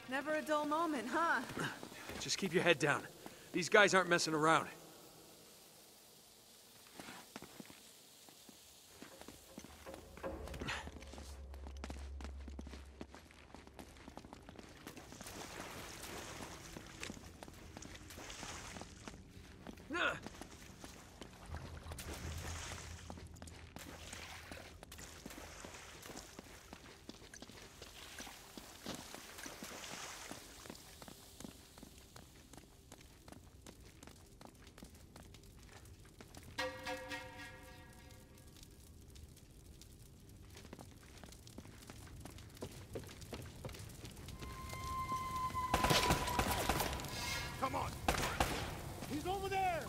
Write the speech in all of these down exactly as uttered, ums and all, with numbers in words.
Never a dull moment, huh? Just keep your head down. These guys aren't messing around. Come on! He's over there!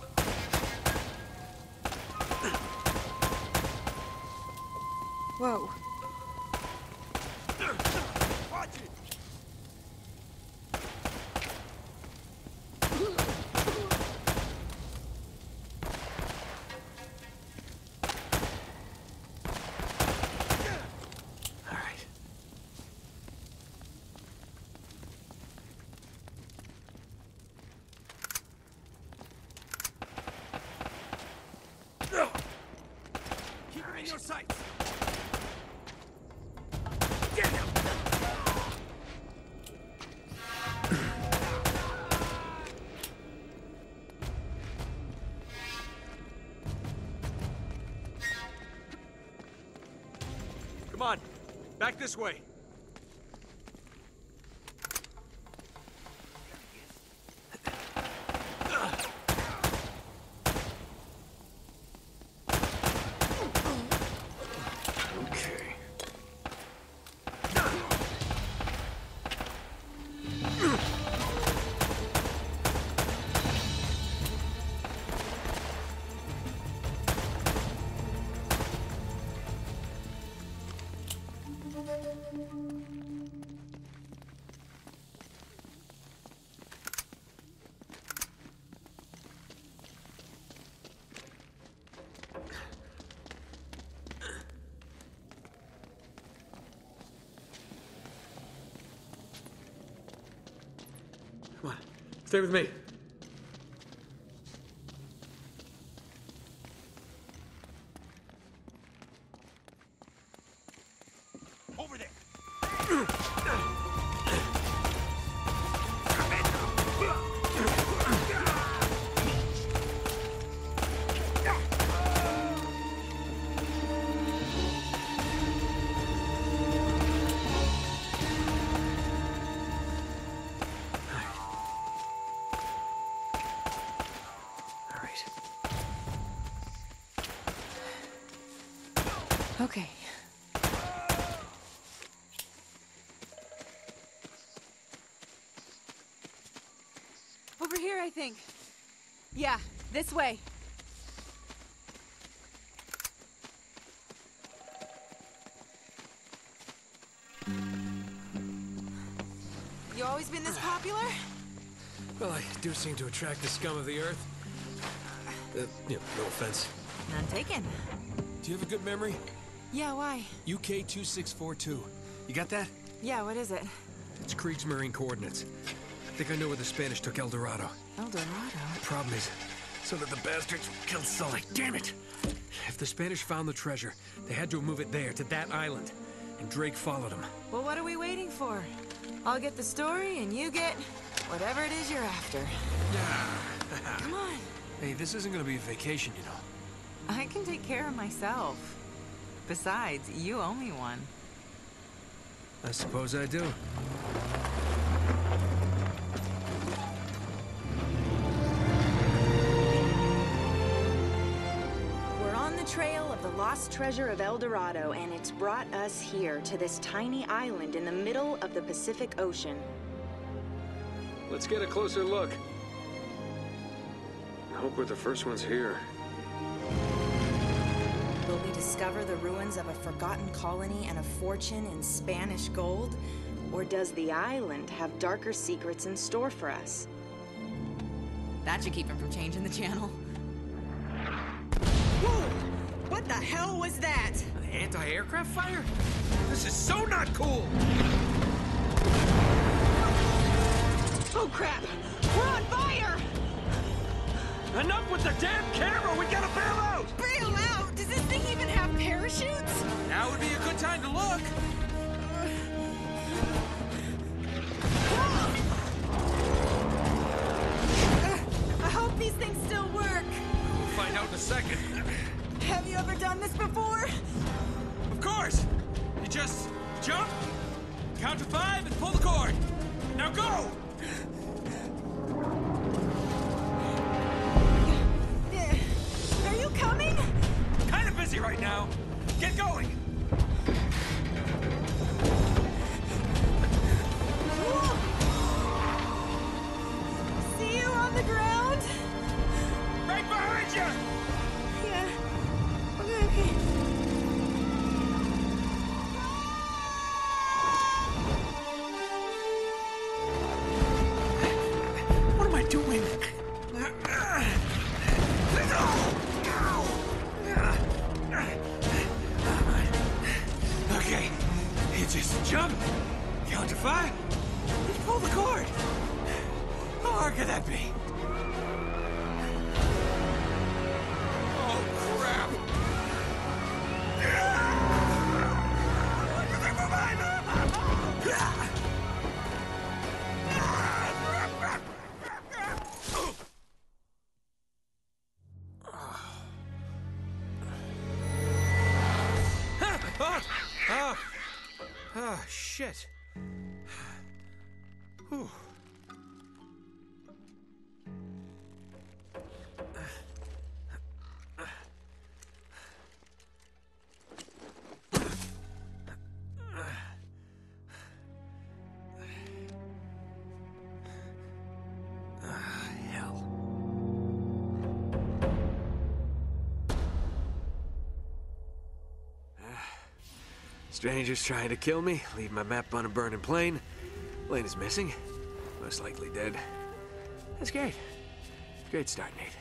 Whoa. Watch it! All right. Keep him in your sights! Come on, back this way. Okay. Come on, stay with me. Over there! Okay. Over here, I think. Yeah, this way. You always been this popular? Well, I do seem to attract the scum of the earth. Uh, yeah, no offense. None taken. Do you have a good memory? Yeah, why? U K two six four two. You got that? Yeah, what is it? It's Kriegsmarine coordinates. I think I know where the Spanish took El Dorado. El Dorado? The problem is, so that the bastards killed Sully. Damn it! If the Spanish found the treasure, they had to move it there, to that island. And Drake followed them. Well, what are we waiting for? I'll get the story, and you get whatever it is you're after. Come on. Hey, this isn't gonna be a vacation, you know. I can take care of myself. Besides, you owe me one. I suppose I do. We're on the trail of the lost treasure of El Dorado, and it's brought us here to this tiny island in the middle of the Pacific Ocean. Let's get a closer look. I hope we're the first ones here. Will we discover the ruins of a forgotten colony and a fortune in Spanish gold? Or does the island have darker secrets in store for us? That should keep him from changing the channel. Whoa! What the hell was that? An anti-aircraft fire? This is so not cool! Oh crap! We're on fire! Enough with the damn camera! We gotta bail out! Bail out? Does this thing even have parachutes? Now would be a good time to look. I hope these things still work. We'll find out in a second. Have you ever done this before? Of course! You just jump, count to five, and pull the cord. Now go! Are you coming? Kind of busy right now. Get going! See you on the ground? Right behind you! Yeah. Okay, okay. What am I doing? Okay, you just jump, count to five, and pull the cord. How hard could that be? Oh, crap! Ah, ah, shit. Whew. Strangers trying to kill me, leave my map on a burning plane. Elena's missing, most likely dead. That's great. Great start, Nate.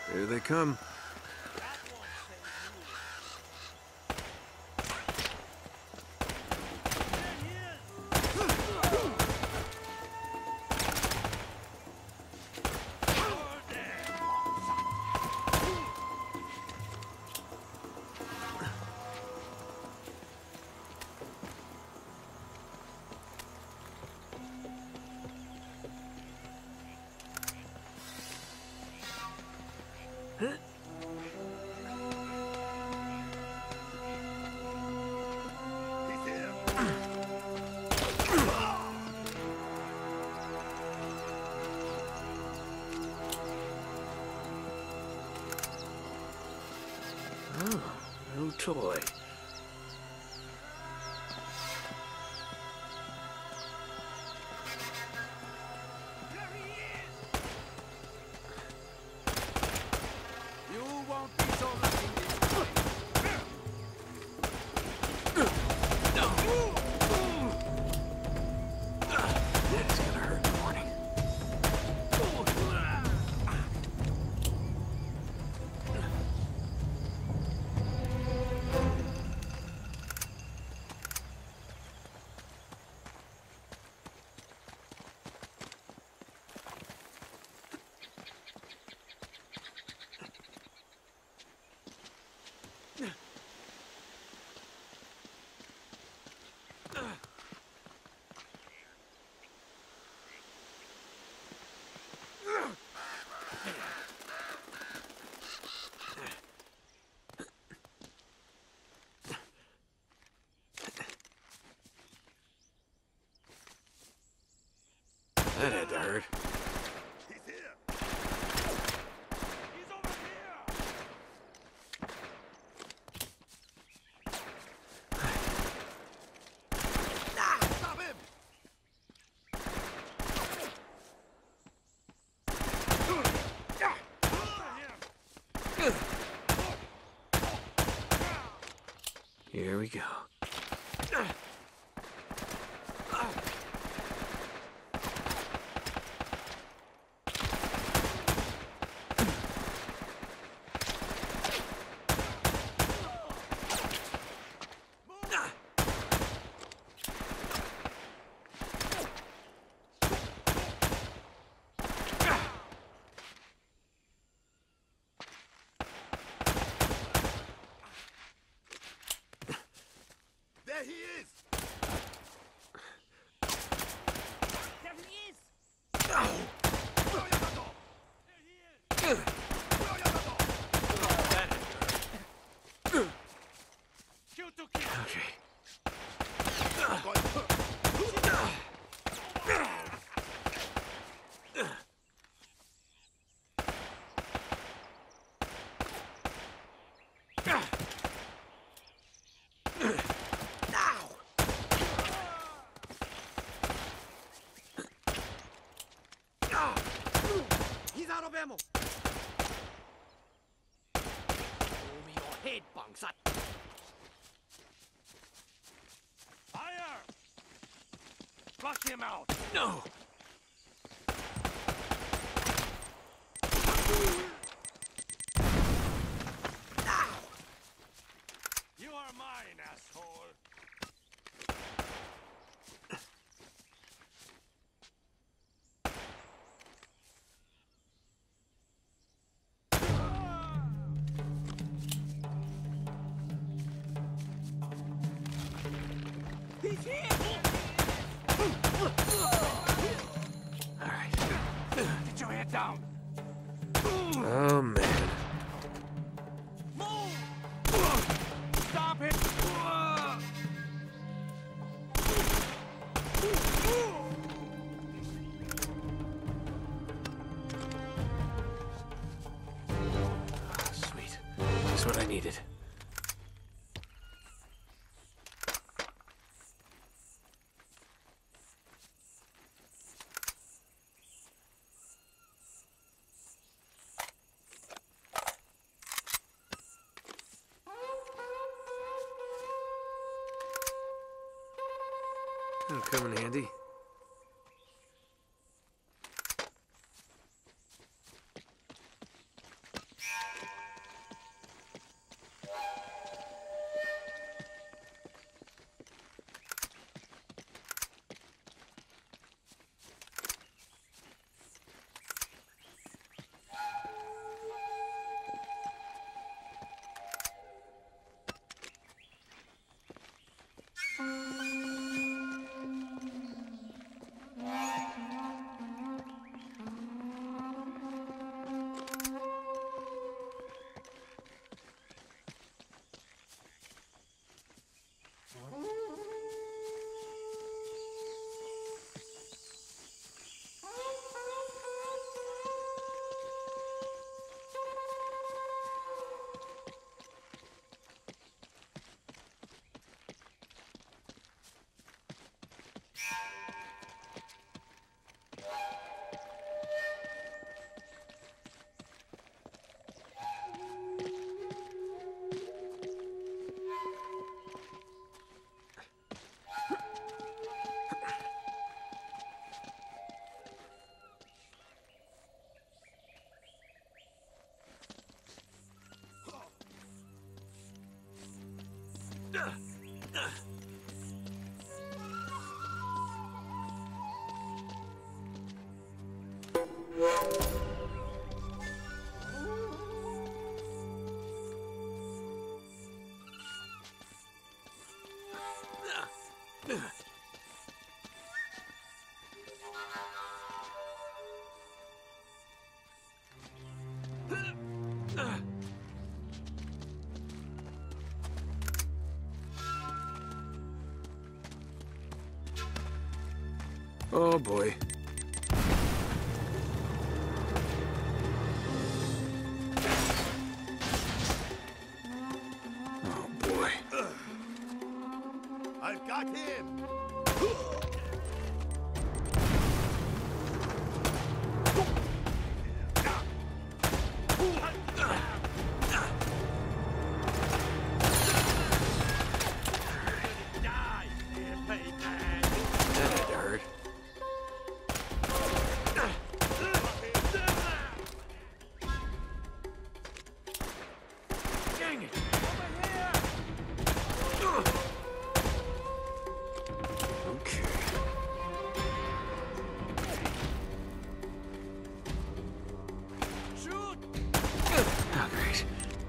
Here they come. No toy. You won't be so lucky. That is gonna hurt in the morning. That had to hurt. He's here. He's over here. Ah, stop him. Here we go. There he is. There he is. Shoot to kill. Okay. He's out of ammo. Show me your head, Bangsat. Fire! Flush him out. No! You are mine, asshole. He's here! All right. Get your head down. Oh, man. Move! Stop it! Sweet. That's what I needed. That'll come in handy. Oh boy. Oh boy. I've got him! That had to hurt. Dang it! Okay. Shoot! Oh, great.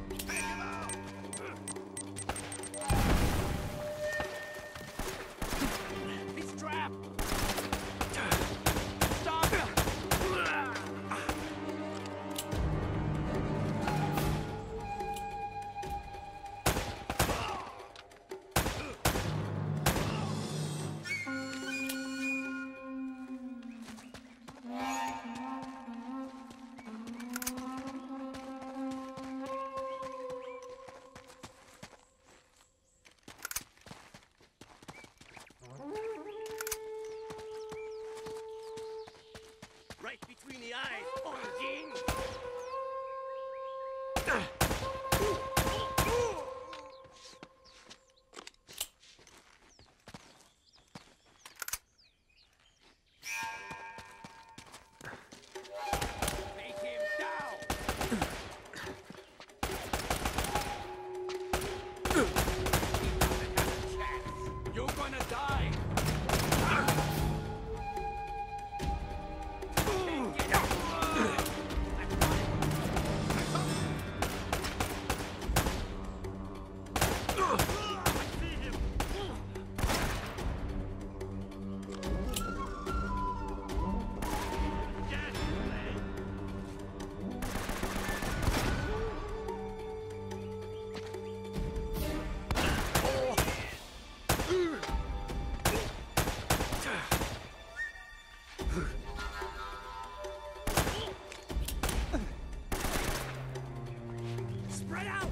He's trapped! Stop him! Right between the eyes, Orangine! Take him down! You're gonna die! Spread out!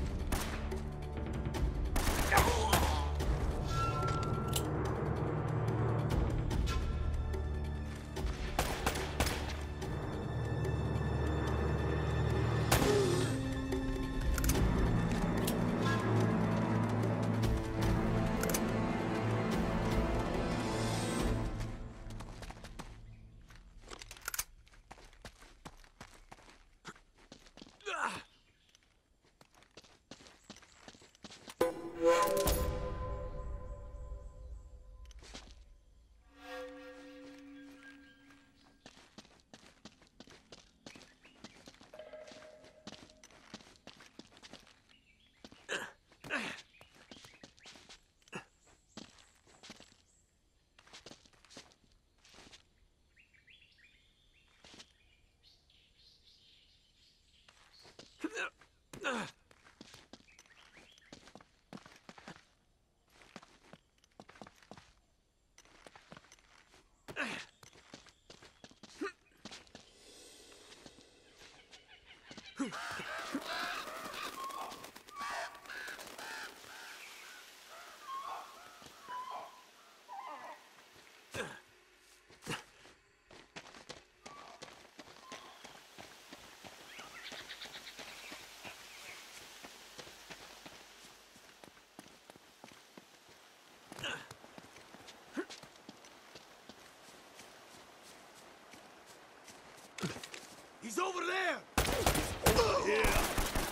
He's over there! He's over here!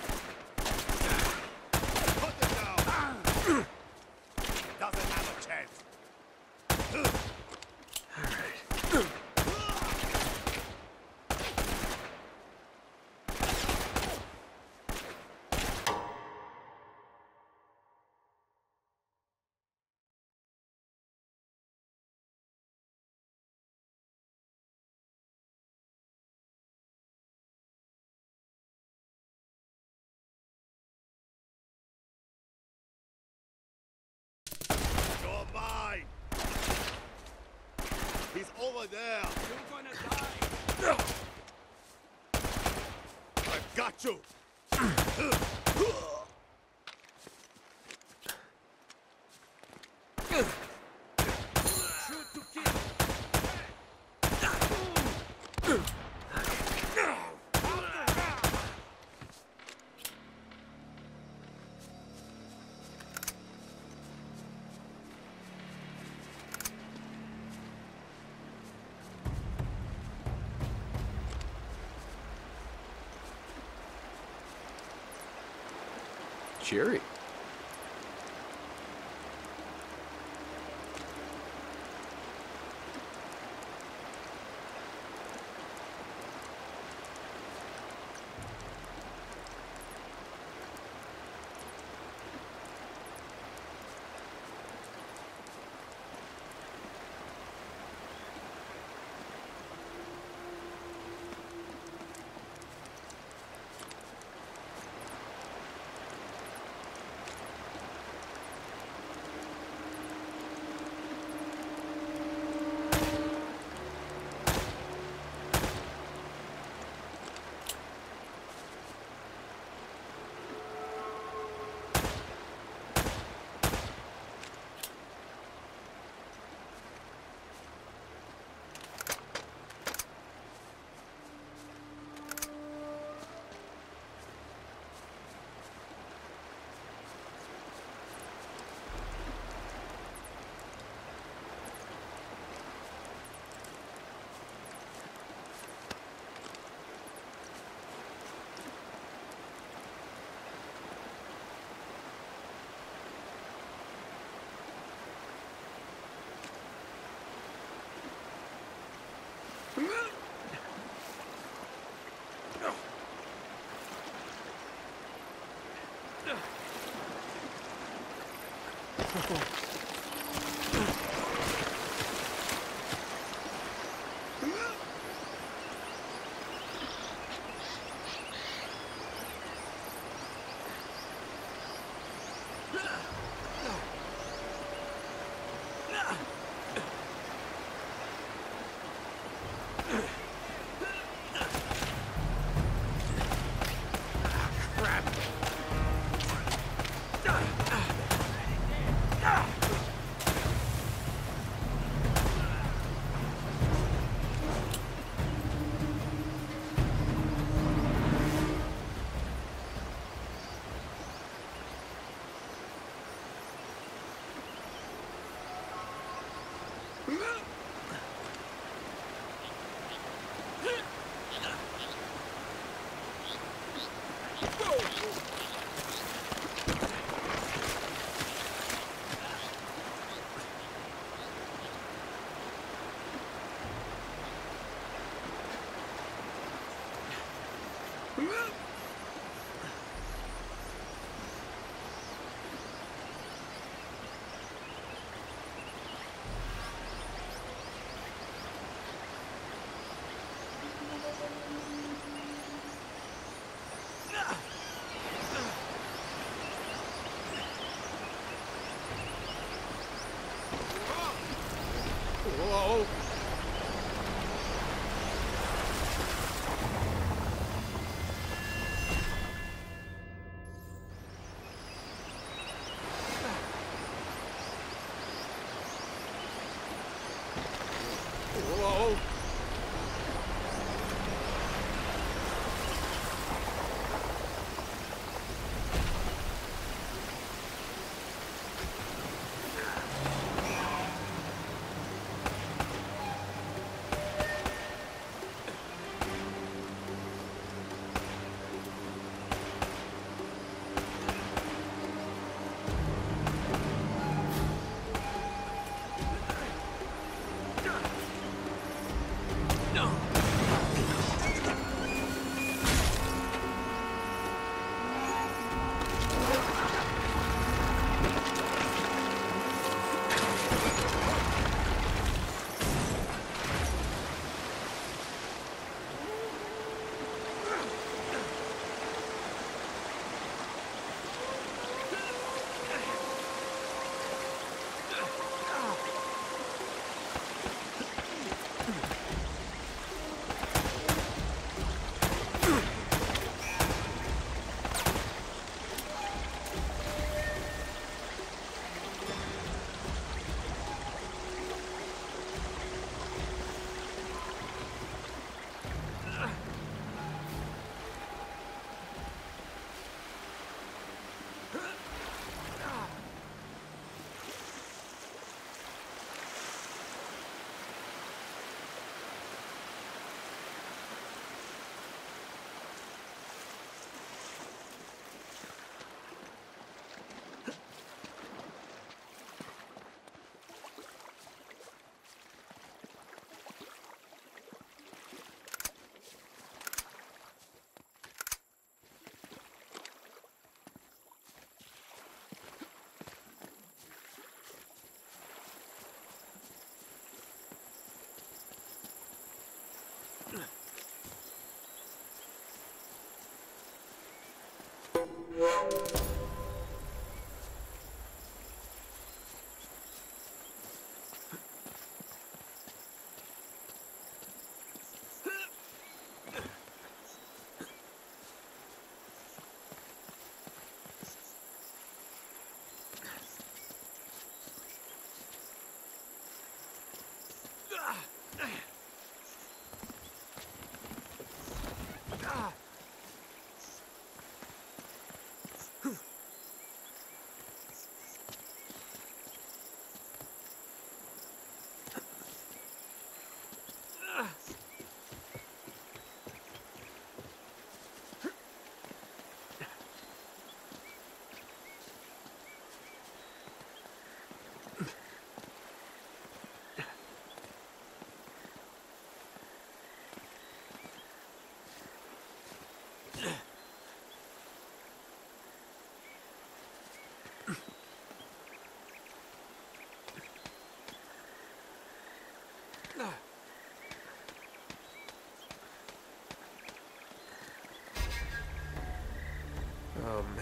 Put him down! Doesn't have a chance. All right. over there! You're gonna die! I've got you! Shoot to kill! Cheery. Whoa! Whoa! Oh, man.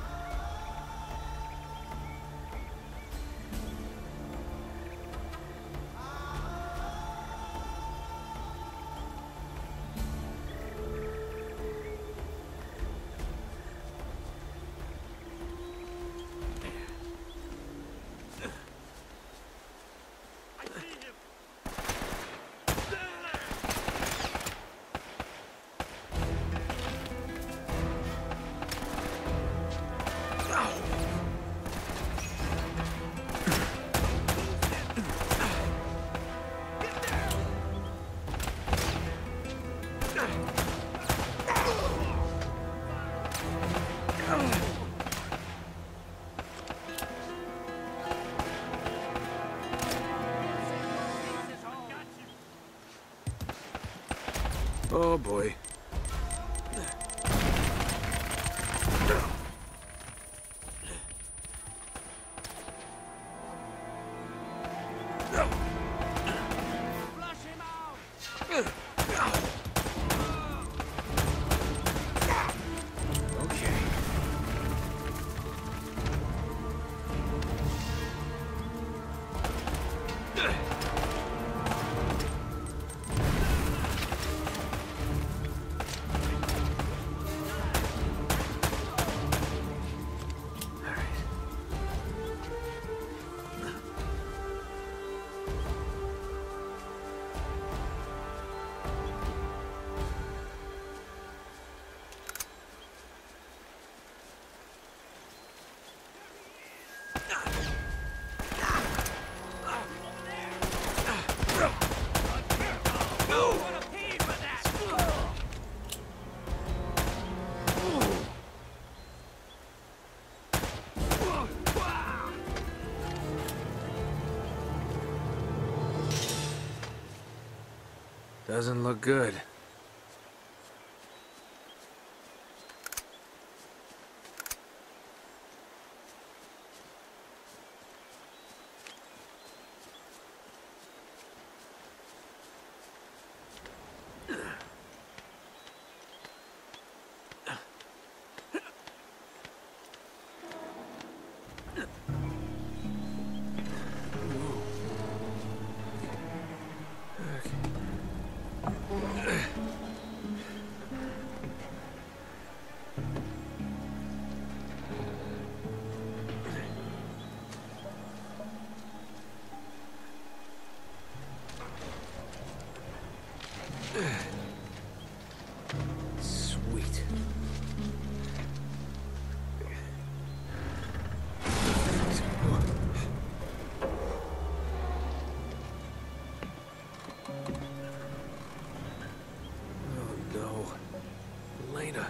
Oh boy. Doesn't look good. Sweet. Oh no. Elena.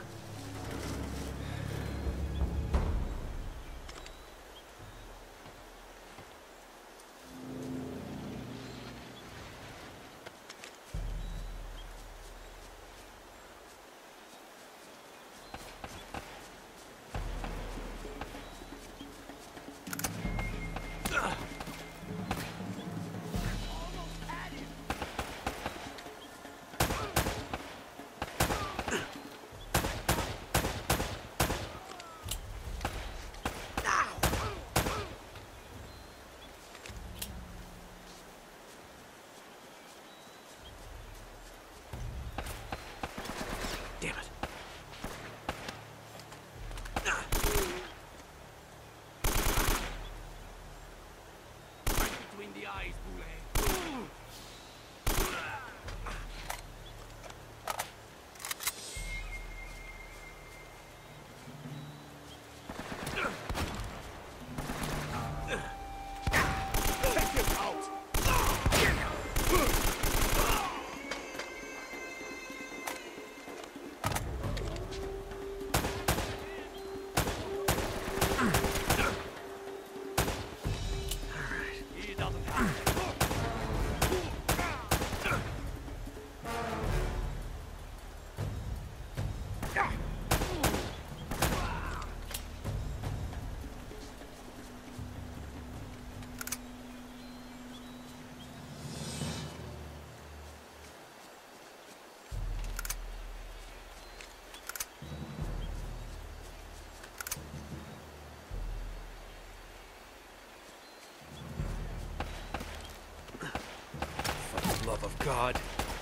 God.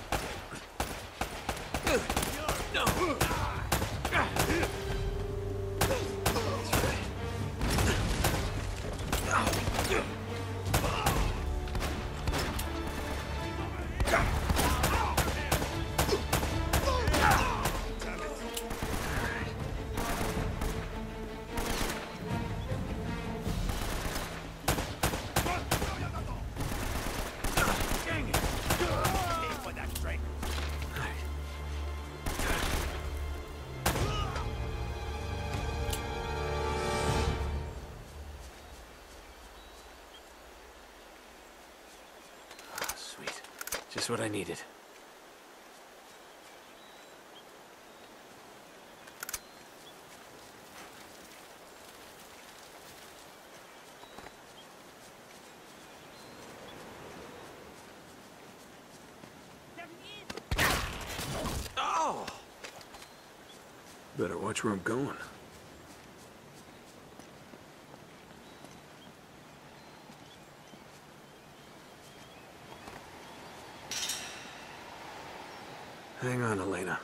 Just what I needed. Oh! Better watch where I'm going. Hang on, Elena.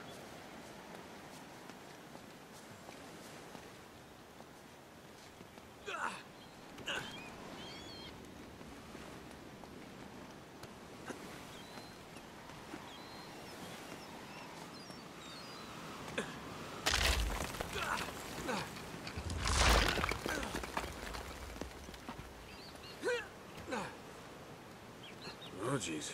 Oh, jeez.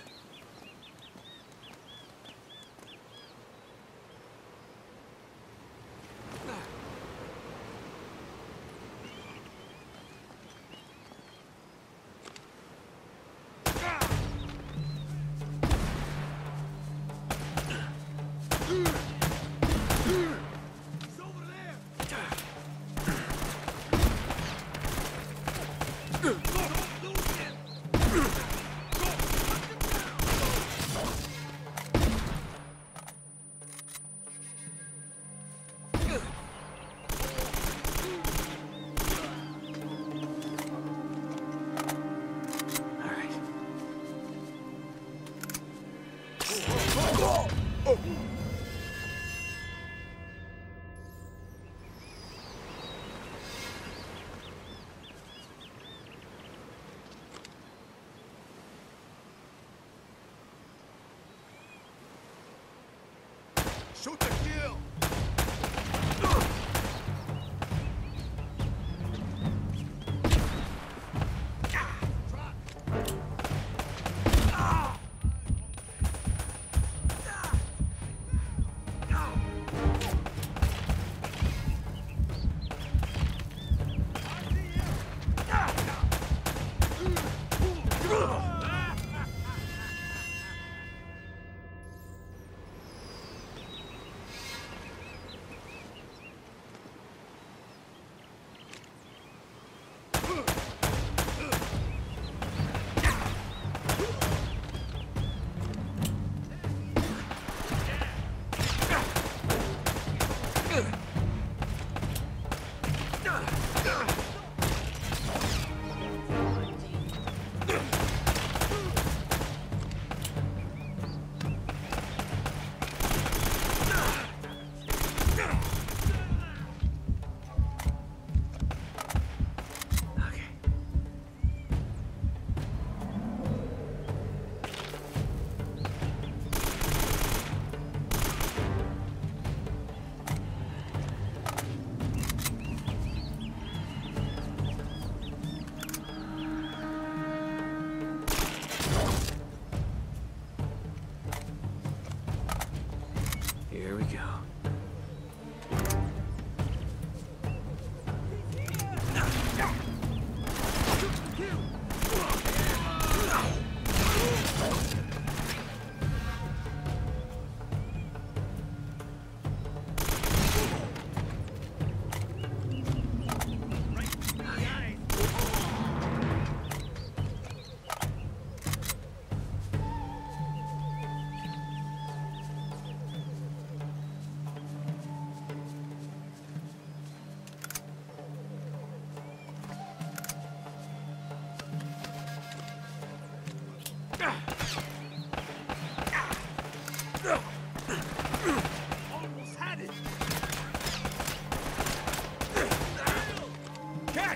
Shoot the kill! Here we go. Almost had it. Catch!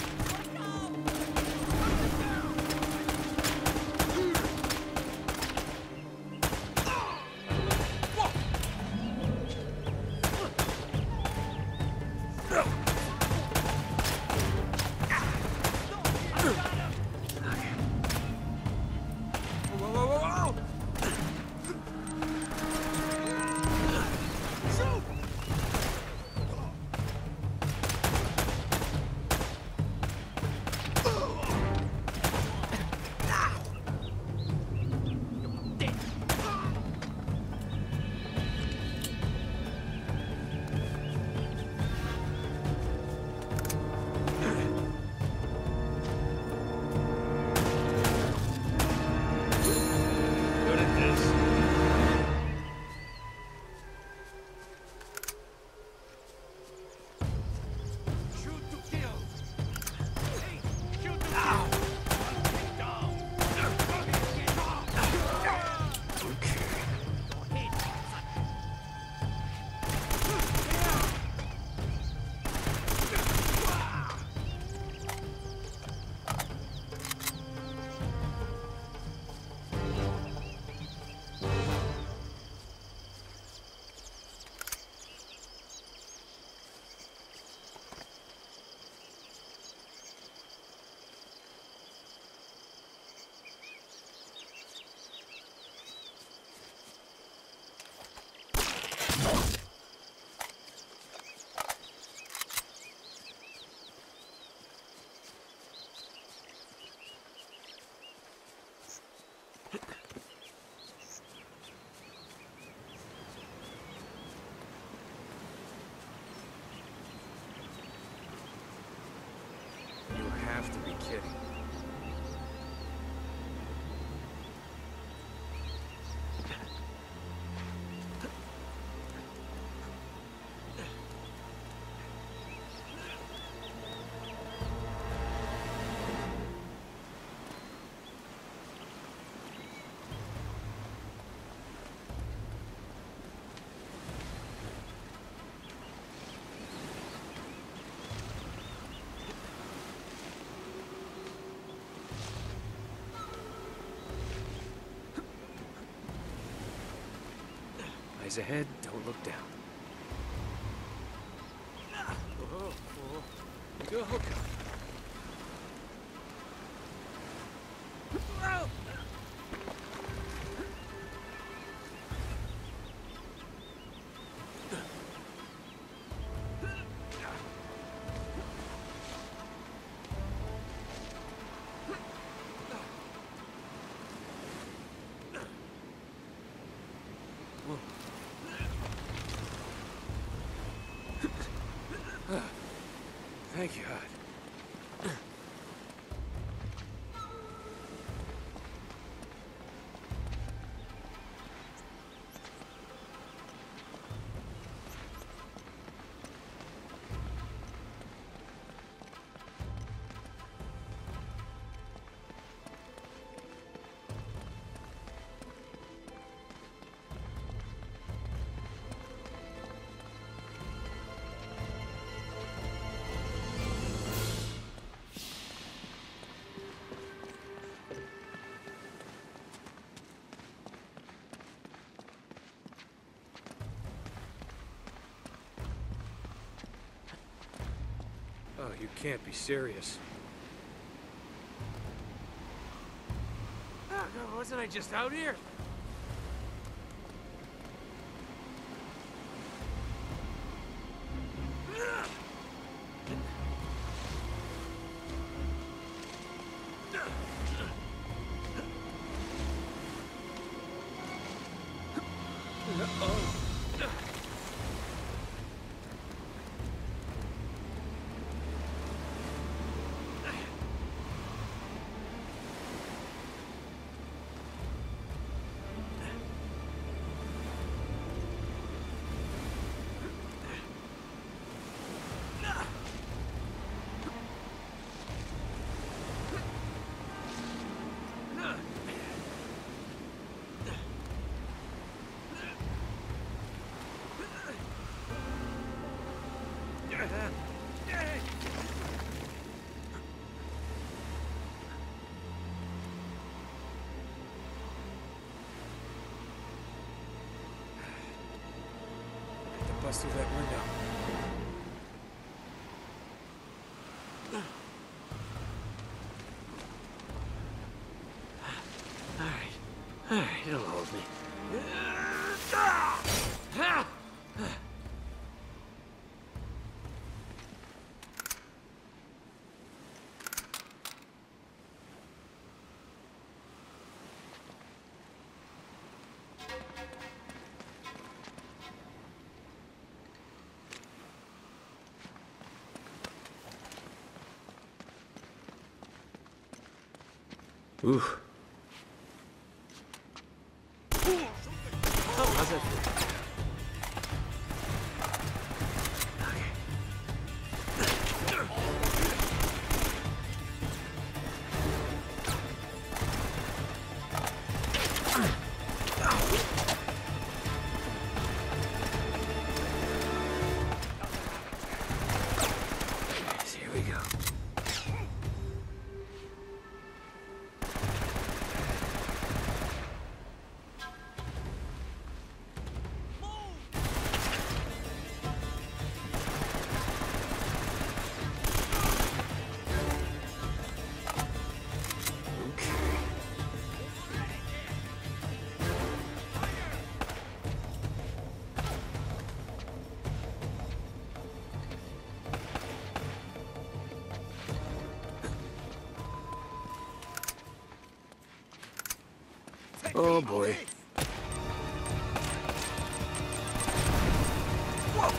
Have to be kidding. Eyes ahead, don't look down. Whoa, whoa. Go, go. Thank you, God. Oh, you can't be serious. Ah, no, wasn't I just out here? bust through that window. Alright. Alright, it'll hold me. Ooh. Oh, how's that feel? Oh boy. Whoa.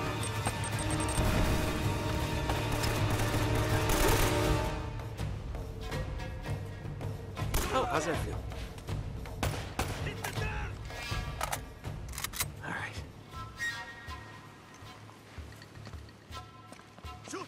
Oh, how's that feel? All right. Shoot.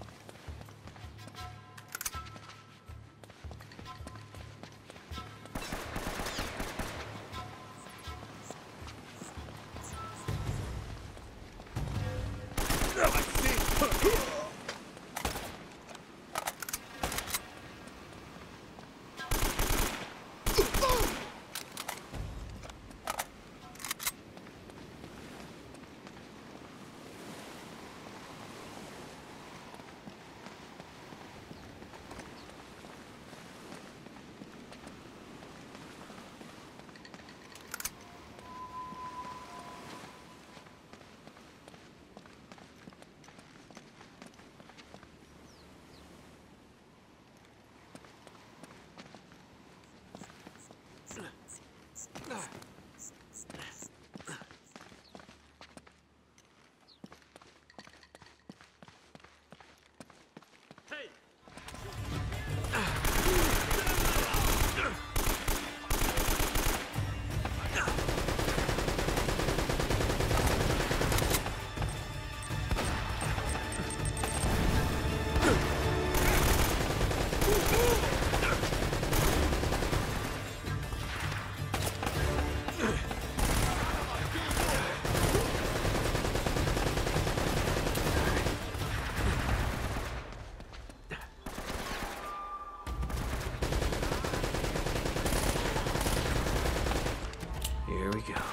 Here we go.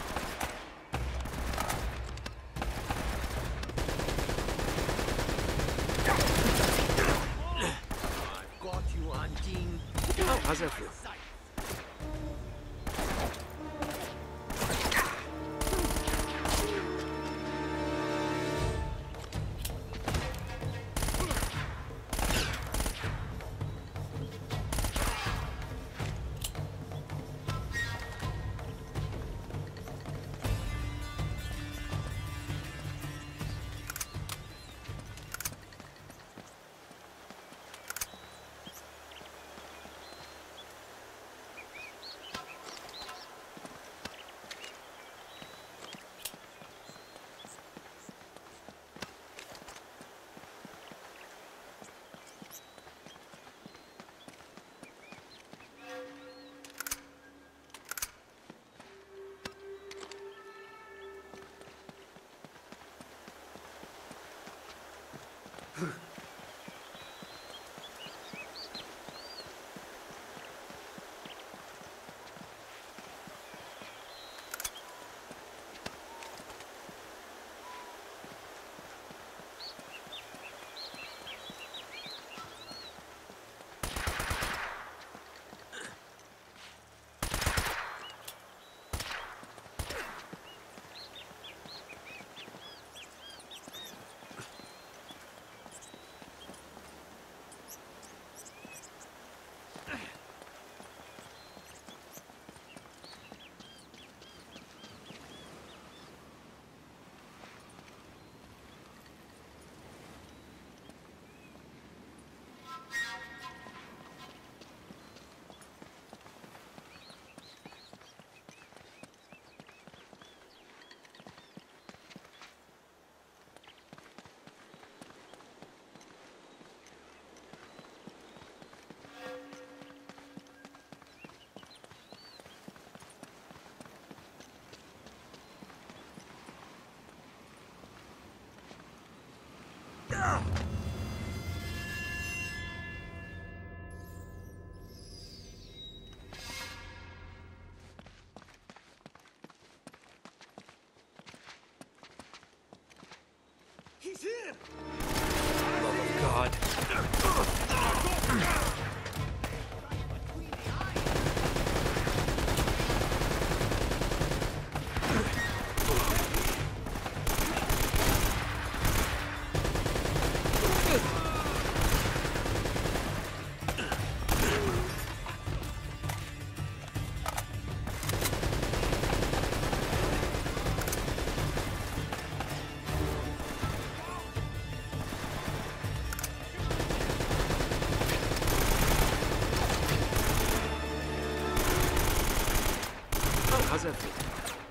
Got you, Atkin. Oh, how's that feel? Love of God. How's that feel?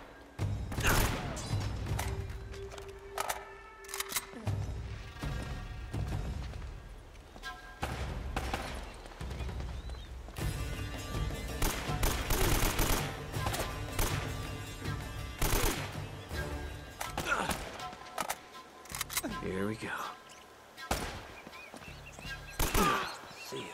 Here we go. See ya.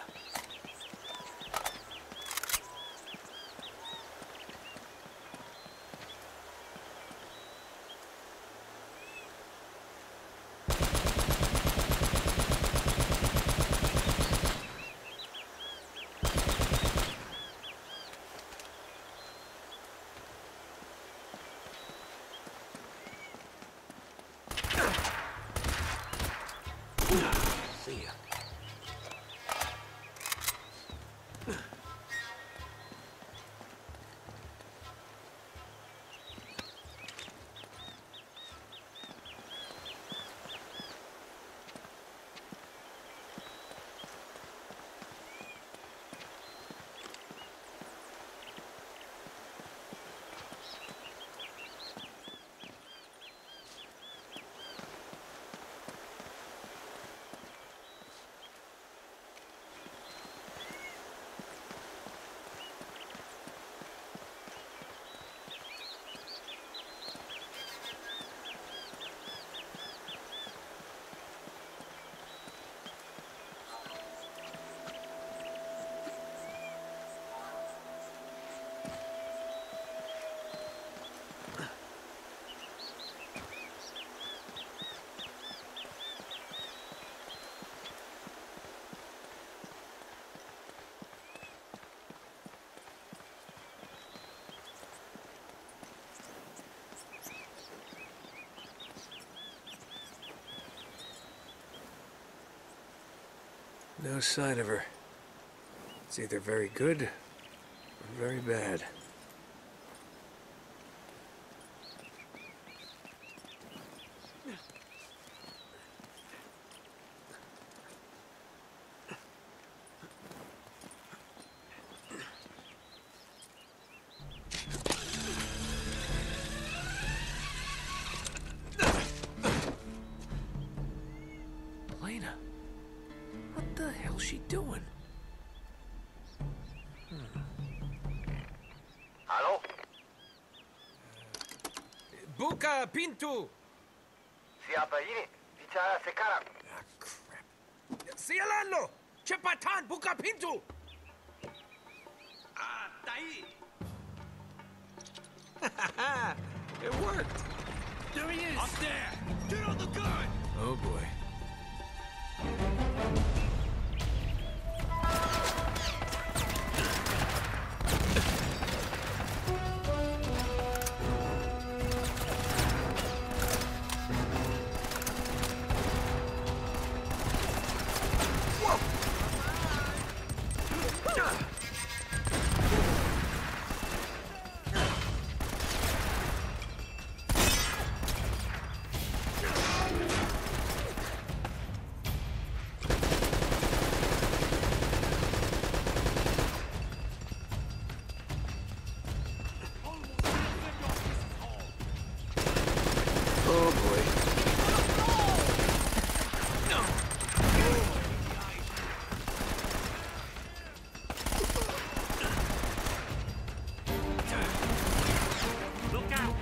See ya. No sign of her. It's either very good or very bad. Elena. What the hell's she doing? Hmm. Hello? Buka Pintu! Siapa ini? Bicara sekarang. Ah, crap. Sialalo! Cepatan, buka pintu! Ah, tahi. It worked! There he is. Up there. Get on the gun. Oh boy. Oh boy. Look out.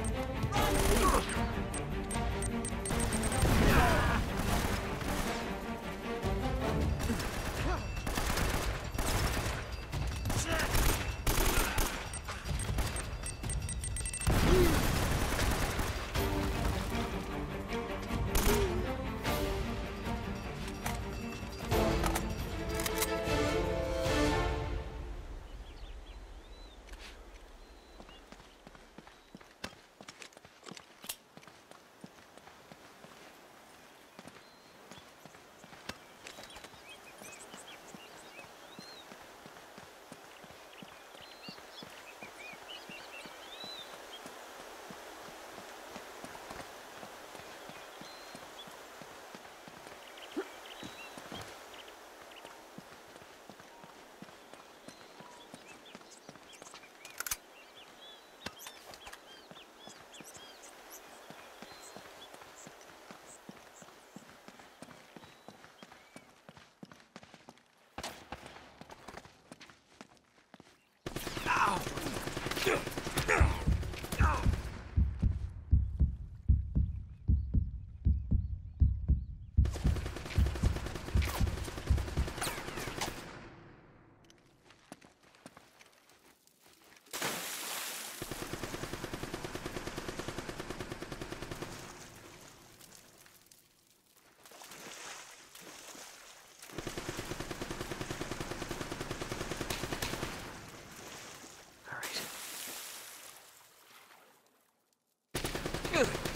Ugh.